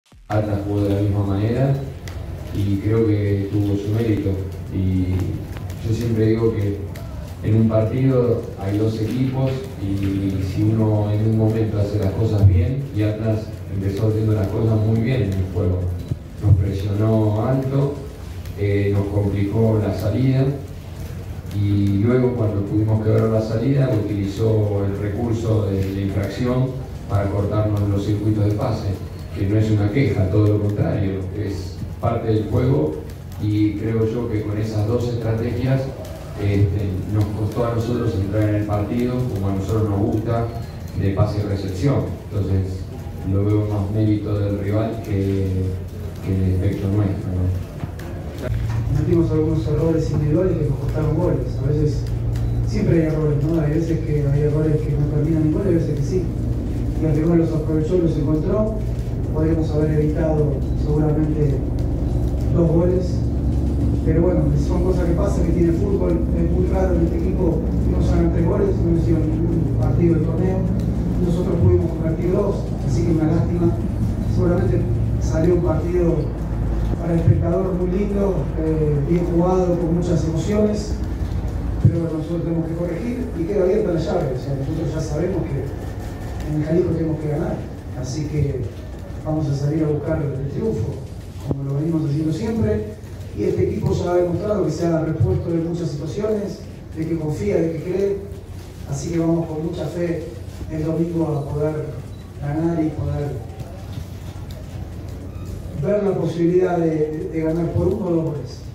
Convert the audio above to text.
Atlas jugó de la misma manera y creo que tuvo su mérito. Y yo siempre digo que en un partido hay dos equipos y si uno en un momento hace las cosas bien, y Atlas empezó haciendo las cosas muy bien en el juego. Nos presionó alto, nos complicó la salida y luego cuando pudimos quebrar la salida utilizó el recurso de la infracción para cortarnos los circuitos de pase, que no es una queja, todo lo contrario, es parte del juego y creo yo que con esas dos estrategias nos costó a nosotros entrar en el partido como a nosotros nos gusta, de pase y recepción. Entonces lo veo más mérito del rival que el efecto nuestro, ¿no? Cometimos algunos errores individuales que nos costaron goles. A veces siempre hay errores, ¿no? Hay veces que hay errores que no terminan en goles, hay veces que sí. Y el rival los aprovechó, los encontró. Podríamos haber evitado seguramente 2 goles. Pero bueno, son cosas que pasan, que tiene el fútbol. Es muy raro en este equipo que no salgan 3 goles, no hicieron ningún partido del torneo. Nosotros pudimos convertir 2, así que una lástima. Seguramente salió un partido para el espectador muy lindo, bien jugado, con muchas emociones, pero nosotros tenemos que corregir y queda abierta la llave. O sea, nosotros ya sabemos que en el Jalisco tenemos que ganar, así que vamos a salir a buscar el triunfo, como lo venimos haciendo siempre, y este equipo ya ha demostrado que se ha repuesto de muchas situaciones, de que confía, de que cree, así que vamos con mucha fe el domingo a poder ganar y poder ver la posibilidad de ganar por 1 o 2 goles.